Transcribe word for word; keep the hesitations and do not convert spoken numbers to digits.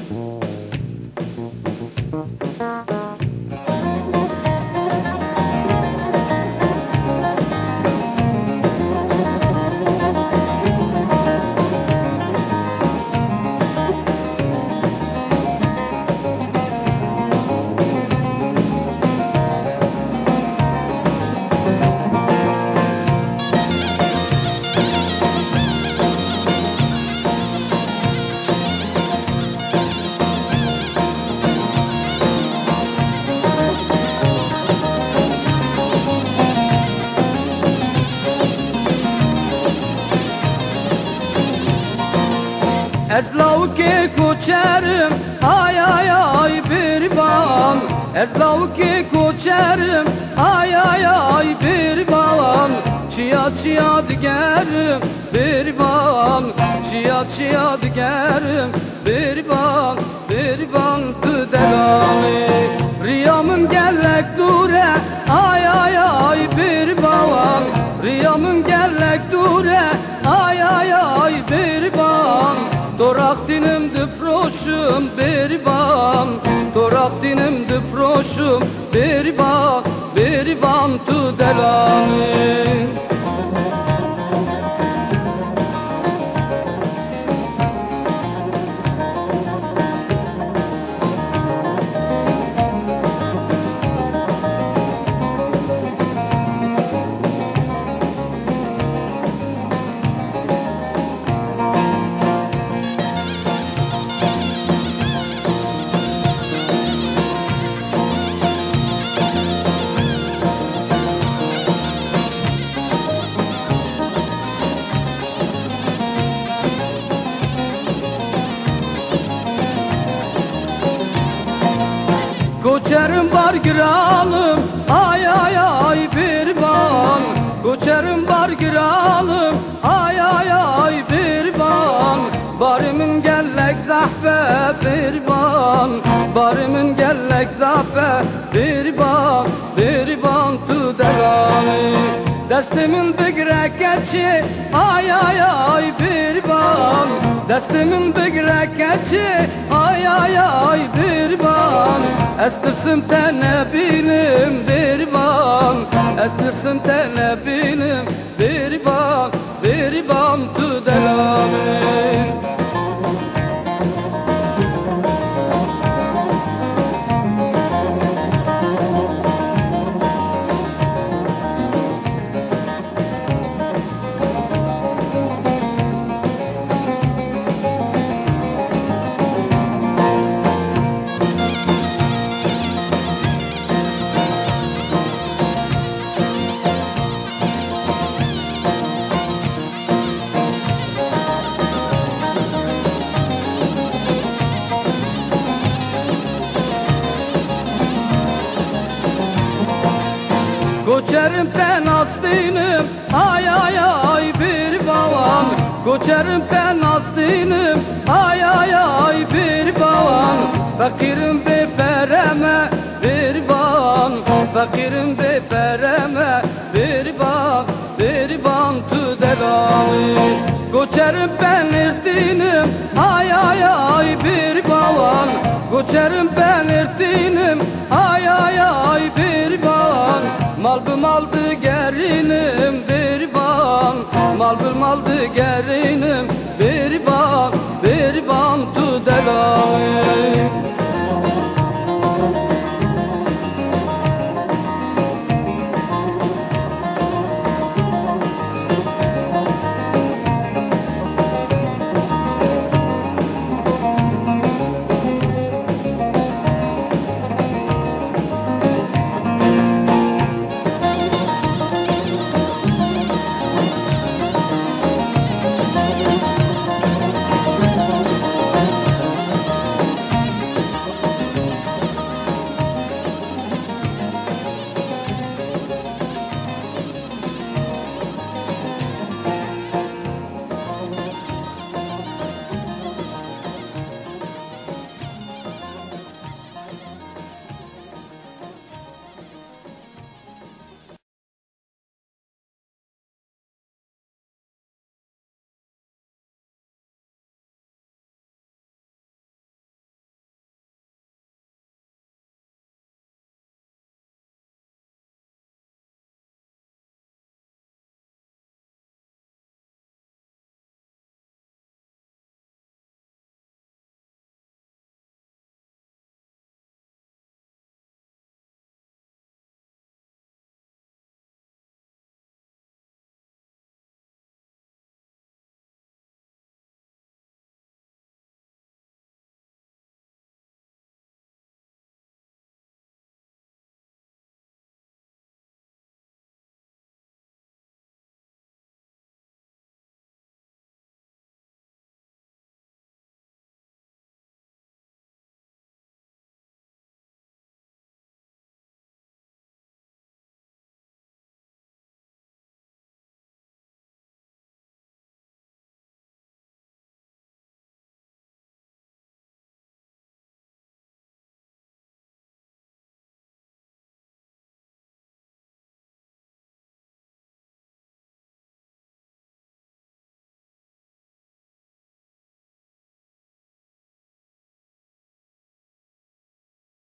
Ezlavki koçerim ay ay ay bir bam, Ezlavki koçerim ay ay ay bir bam, Çiya çiya digerim bir bam, Çiya çiya digerim bir bam, bir bam tüdelami. Riyamın gellek dure ay ay ay bir bam, Riyamın gellek dure ay ay ay bir bam. Torak dinim dıfroşum bir bam, Torak dinim dıfroşum bir bam, bir bam tu delami. Koçerim var giralım ay ay ay bir bam, Koçerim var giralım ay ay ay bir bam, Barimin gellek zahfe bir bam, Barimin gellek zahfe bir bam, bir bam tu delami. Destimin bigre keçi ay ay ay bir bam, Destimin bigre keçi ay ay ay bir bam, Estirsin tenebinim bir bam, Estirsin tenebinim bir bam, bir bam tu delami. Koçerim tenastinim ay ay ay bir bam, Koçerim tenastinim ay ay ay bir bam, Fakirim bepereme bir bam, Fakirim bepereme bir bam, bir bam tu delami. Koçerim ben irtinim ay ay ay bir bam, Koçerim ben irtinim ay ay ay bir bam, Malbım aldı gerinim bir bam, Malbım aldı gerinim bir